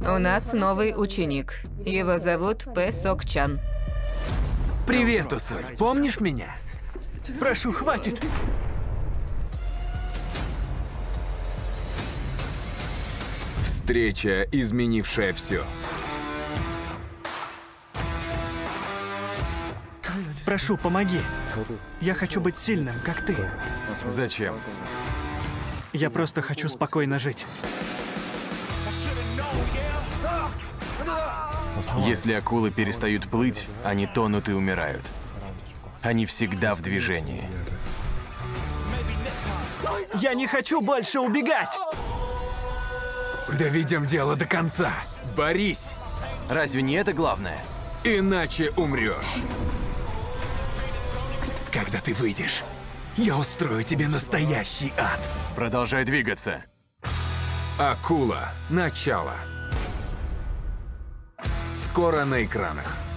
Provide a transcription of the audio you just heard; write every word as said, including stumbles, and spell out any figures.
У нас новый ученик. Его зовут Пэ Сок Чан. Привет, Усоль. Помнишь меня? Прошу, хватит. Встреча, изменившая все. Прошу, помоги. Я хочу быть сильным, как ты. Зачем? Я просто хочу спокойно жить. Если акулы перестают плыть, они тонут и умирают. Они всегда в движении. Я не хочу больше убегать! Доведем дело до конца. Борись, Разве не это главное? иначе умрешь. Когда ты выйдешь, я устрою тебе настоящий ад. Продолжай двигаться. Акула. Начало. Скоро на экранах.